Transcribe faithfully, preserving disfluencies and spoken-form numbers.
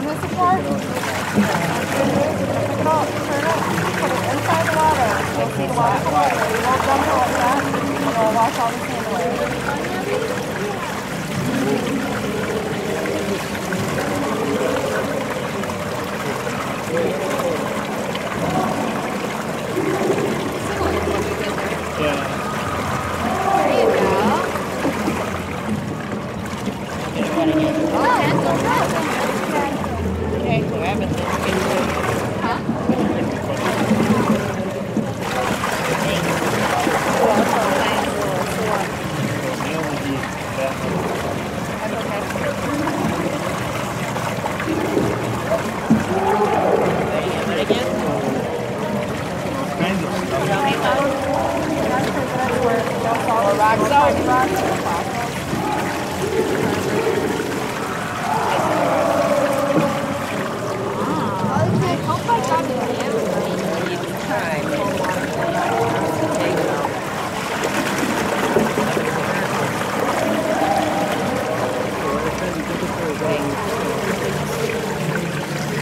on this apart. Pick it up, turn it, put it inside the water. You'll see the water come over. You won't dump it like that. It'll wash all the sand away. Yeah. There you go. Get it running in. Oh, that's okay. Okay, grab it.